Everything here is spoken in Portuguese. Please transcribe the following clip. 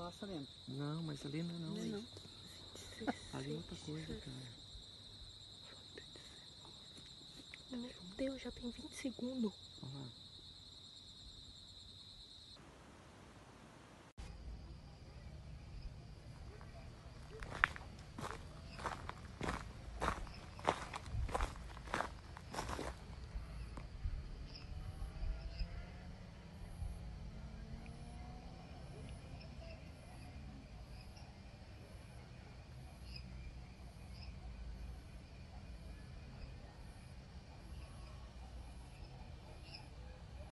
passa mesmo. Não, mas ali não é não. Não é não. Ali é outra coisa, cara. Meu Deus, já tem 20 segundos. Olha lá.